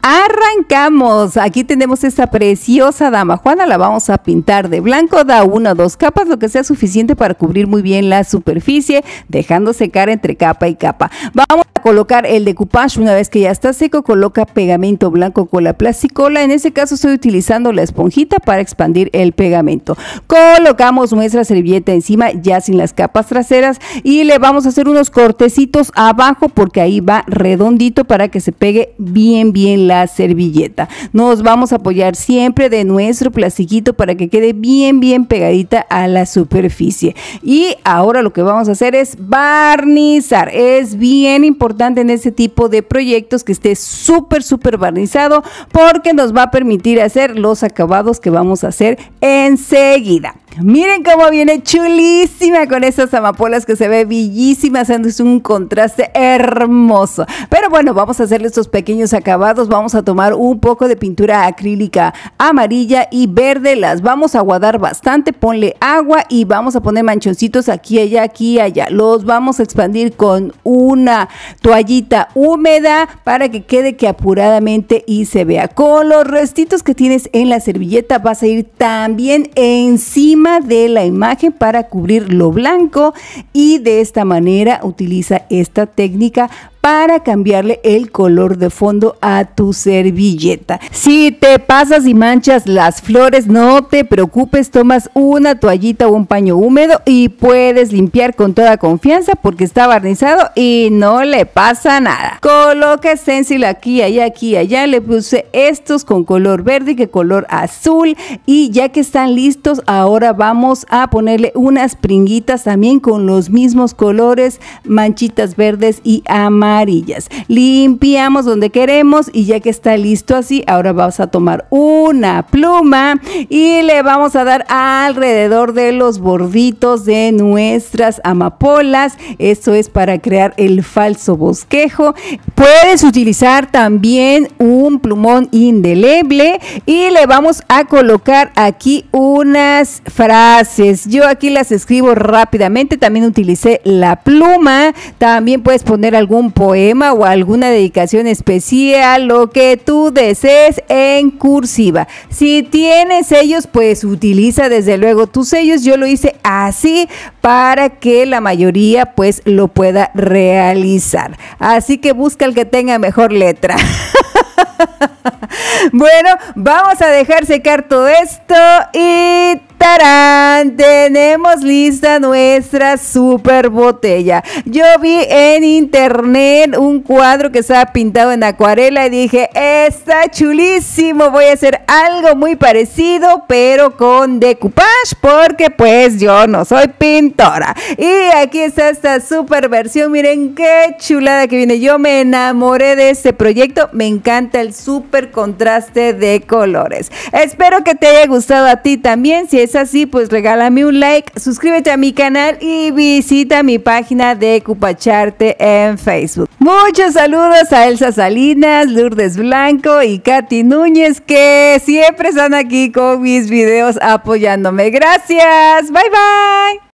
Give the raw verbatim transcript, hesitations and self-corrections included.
Arrancamos. Aquí tenemos esta preciosa dama Juana, la vamos a pintar de blanco, da una o dos capas, lo que sea suficiente para cubrir muy bien la superficie, dejando secar entre capa y capa. Vamos a colocar el decoupage. Una vez que ya está seco, coloca pegamento blanco con la plasticola. En este caso estoy utilizando la esponjita para expandir el pegamento. Colocamos nuestra servilleta encima, ya sin las capas traseras, y le vamos a hacer unos cortecitos abajo porque ahí va redondito para que se pegue bien bien la servilleta. Nos vamos a apoyar siempre de nuestro plastiquito para que quede bien bien pegadita a la superficie. Y ahora lo que vamos a hacer es barnizar. Es bien importante en este tipo de proyectos que esté súper súper barnizado, porque nos va a permitir hacer los acabados que vamos a hacer enseguida. Miren cómo viene chulísima con estas amapolas, que se ve bellísima, haciendo un contraste hermoso. Pero bueno, vamos a hacerle estos pequeños acabados. Vamos a tomar un poco de pintura acrílica amarilla y verde, las vamos a aguadar bastante, ponle agua y vamos a poner manchoncitos aquí, allá, aquí, allá. Los vamos a expandir con una toallita húmeda para que quede que apuradamente y se vea. Con los restitos que tienes en la servilleta vas a ir también encima de la imagen para cubrir lo blanco, y de esta manera utiliza esta técnica para cambiarle el color de fondo a tu servilleta. Si te pasas y manchas las flores, no te preocupes, tomas una toallita o un paño húmedo y puedes limpiar con toda confianza porque está barnizado y no le pasa nada. Coloca stencil aquí, allá, aquí, allá. Le puse estos con color verde y que color azul, y ya que están listos, ahora vamos a ponerle unas pringuitas también con los mismos colores, manchitas verdes y amarillas. Amarillas. Limpiamos donde queremos y ya que está listo así, ahora vamos a tomar una pluma y le vamos a dar alrededor de los borditos de nuestras amapolas. Esto es para crear el falso bosquejo. Puedes utilizar también un plumón indeleble y le vamos a colocar aquí unas frases. Yo aquí las escribo rápidamente, también utilicé la pluma. También puedes poner algún poema o alguna dedicación especial, lo que tú desees, en cursiva. Si tienes sellos, pues utiliza desde luego tus sellos. Yo lo hice así para que la mayoría pues lo pueda realizar. Así que busca el que tenga mejor letra. Bueno, vamos a dejar secar todo esto y ¡tarán! Tenemos lista nuestra super botella. Yo vi en internet un cuadro que estaba pintado en acuarela y dije, está chulísimo, voy a hacer algo muy parecido pero con decoupage, porque pues yo no soy pintora. Y aquí está esta super versión, miren qué chulada que viene. Yo me enamoré de este proyecto, me encanta el super contraste de colores. Espero que te haya gustado a ti también. Si es así, pues regálame un like, suscríbete a mi canal y visita mi página de Decupacharte en Facebook. Muchos saludos a Elsa Salinas, Lourdes Blanco y Katy Núñez, que siempre están aquí con mis videos apoyándome. Gracias, bye bye.